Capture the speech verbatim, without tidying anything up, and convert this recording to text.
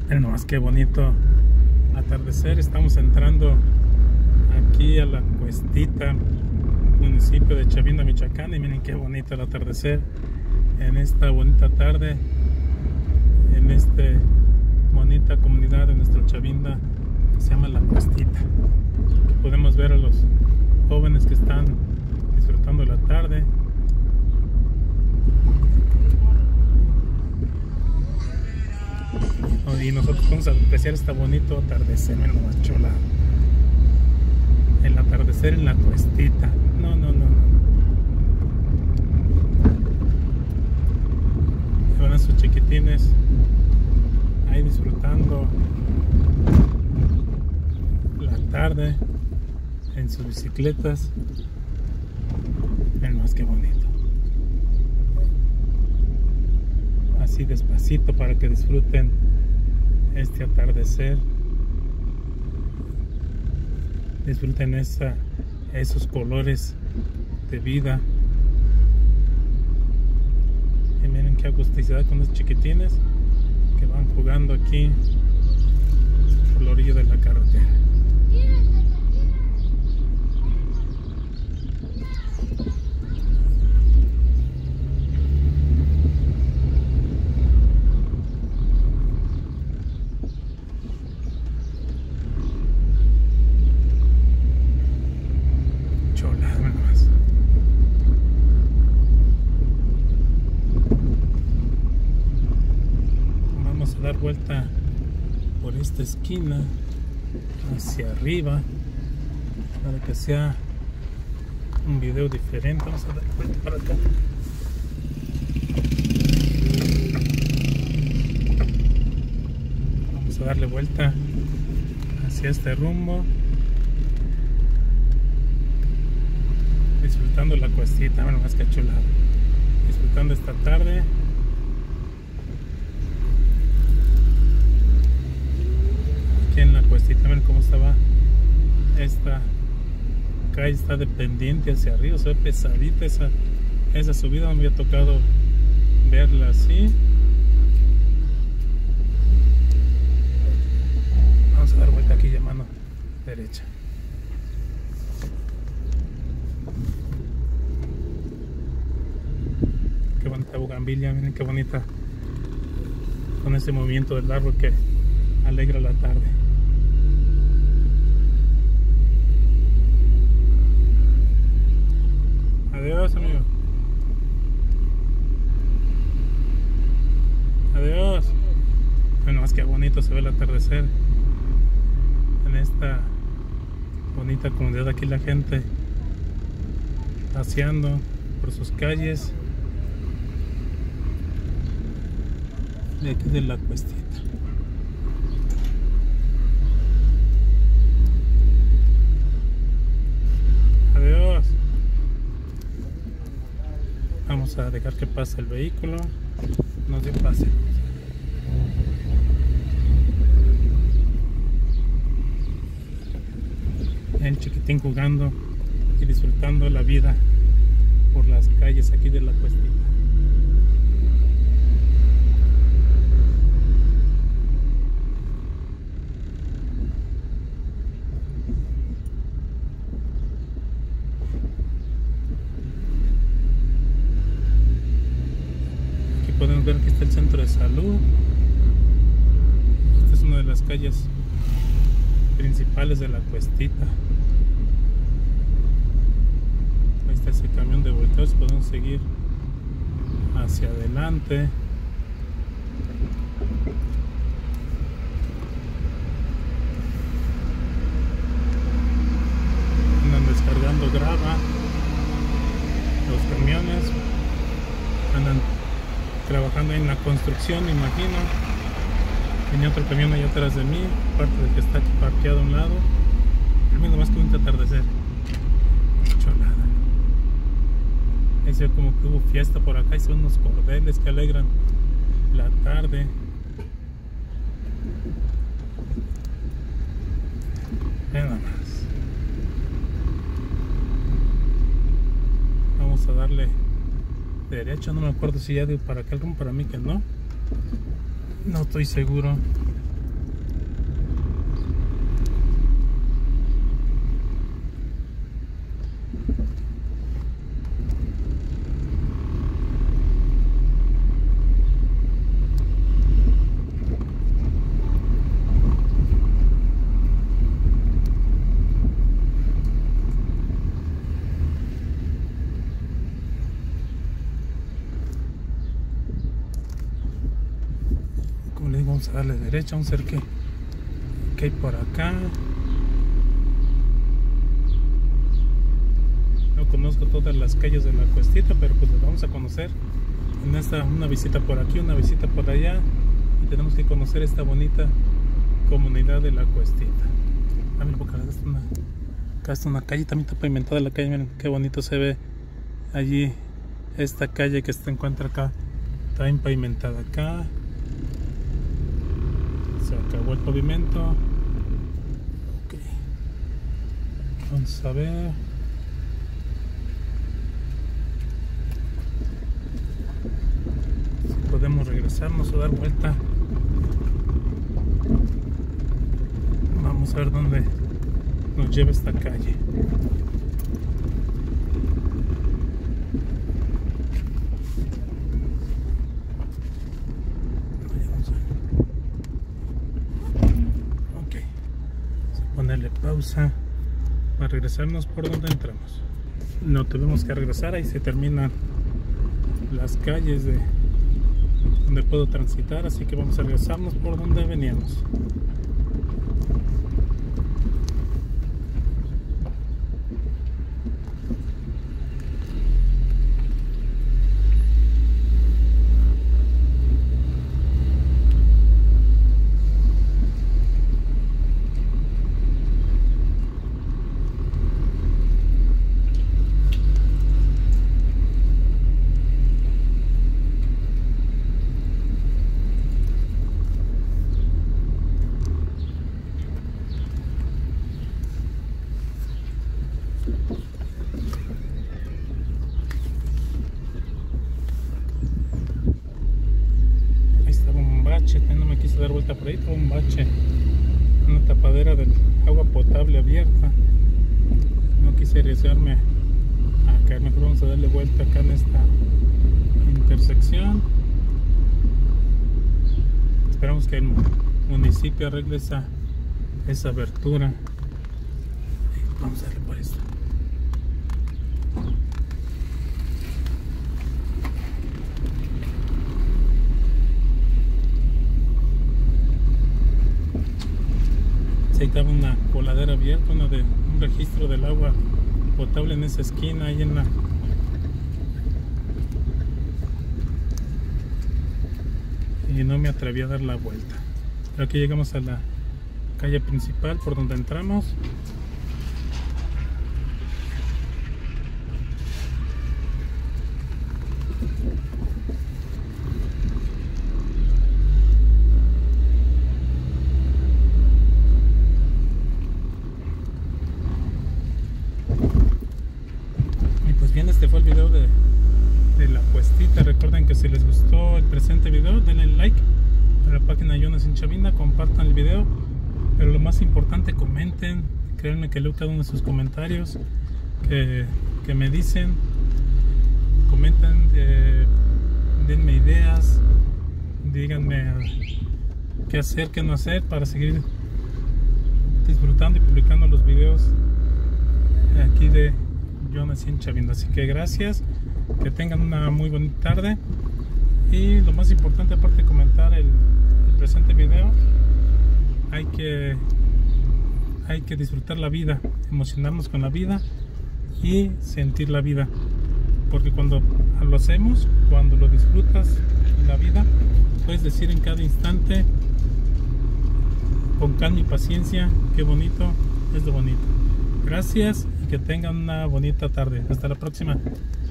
Miren nomás qué bonito atardecer. Estamos entrando aquí a la Cuestita, municipio de Chavinda, Michoacán, y miren qué bonito el atardecer en esta bonita tarde, en esta bonita comunidad de nuestro Chavinda que se llama la Cuestita. Aquí podemos ver a los jóvenes que están disfrutando la tarde. Y nosotros vamos a apreciar este bonito atardecer. Miren nomás, chola. El atardecer en la Cuestita. No, no, no, no. Van a sus chiquitines ahí disfrutando la tarde en sus bicicletas. Miren más que bonito. Así despacito para que disfruten este atardecer, disfruten esa, esos colores de vida. Y miren qué agusticidad con los chiquitines que van jugando aquí por la orilla de la carretera. Dar vuelta por esta esquina hacia arriba para que sea un video diferente. Vamos a dar vuelta para acá. Vamos a darle vuelta hacia este rumbo, disfrutando la Cuestita. Bueno, más que chulada, disfrutando esta tarde. En la Cuestita, miren cómo estaba esta calle, está de pendiente hacia arriba, se ve pesadita esa, esa subida. No me había tocado verla así. Vamos a dar vuelta aquí y mano derecha. Qué bonita bugambilia, miren qué bonita, con ese movimiento del árbol que alegra la tarde. Adiós, amigo. Adiós. Bueno, más que bonito se ve el atardecer en esta bonita comunidad. Aquí la gente paseando por sus calles de aquí de la Cuestita. Adiós. Vamos a dejar que pase el vehículo. No se pase. El chiquitín jugando y disfrutando la vida por las calles aquí de la Cuestita. Podemos ver que está el centro de salud. Esta es una de las calles principales de la Cuestita. Ahí está ese camión de volteos. Podemos seguir hacia adelante. Andan descargando grava los camiones. Andan trabajando en la construcción, me imagino. Tenía otro camión allá atrás de mí, parte del que está aquí parqueado a un lado. Termino más que un atardecer. Cholada. Ahí se ve como que hubo fiesta por acá. Y son unos cordeles que alegran la tarde. Vean nada más. Vamos a darle derecho. No me acuerdo si ya de para acá, como para mí que no. No estoy seguro. como le digo, vamos a darle derecha, vamos a ver qué, qué hay por acá. No conozco todas las calles de la Cuestita, pero pues las vamos a conocer en esta, una visita por aquí, una visita por allá, y tenemos que conocer esta bonita comunidad de la Cuestita. Ah, mira, porque acá está una, acá está una calle, también está pavimentada la calle, miren qué bonito se ve allí esta calle que se encuentra acá, está bien pavimentada acá. Se acabó el pavimento. Ok, vamos a ver. Si podemos regresarnos o dar vuelta. Vamos a ver dónde nos lleva esta calle. Ponerle pausa para regresarnos por donde entramos. No tenemos que regresar, ahí se terminan las calles de donde puedo transitar, así que vamos a regresarnos por donde veníamos. No me quise dar vuelta por ahí, todo un bache, una tapadera del agua potable abierta. No quise arriesgarme a caer, mejor vamos a darle vuelta acá en esta intersección. Esperamos que el municipio arregle esa, esa abertura. Vamos a darle por esto. Ahí estaba una coladera abierta, una de un registro del agua potable en esa esquina, ahí en la y no me atreví a dar la vuelta. Pero aquí llegamos a la calle principal por donde entramos. Bien, este fue el video de, de la Cuestita. Recuerden que si les gustó el presente video, denle like a la página Jonas en Chavinda, compartan el video, pero lo más importante, comenten. Créanme que leo cada uno de sus comentarios que, que me dicen. Comenten, eh, denme ideas, díganme qué hacer, qué no hacer para seguir disfrutando y publicando los videos aquí de Jonas en Chavinda. Así que gracias, que tengan una muy bonita tarde, y lo más importante, aparte de comentar el, el presente video, hay que hay que disfrutar la vida, emocionarnos con la vida y sentir la vida, porque cuando lo hacemos, cuando lo disfrutas la vida, puedes decir en cada instante con calma y paciencia, qué bonito es lo bonito. Gracias y que tengan una bonita tarde. Hasta la próxima.